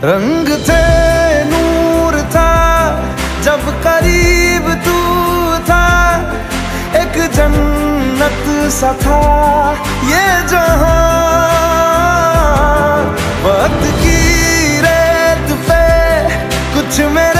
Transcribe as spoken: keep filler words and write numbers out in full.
रंग थे नूर था जब करीब तू था, एक जन्नत सा था ये जहां। वक्त की रेत पे कुछ में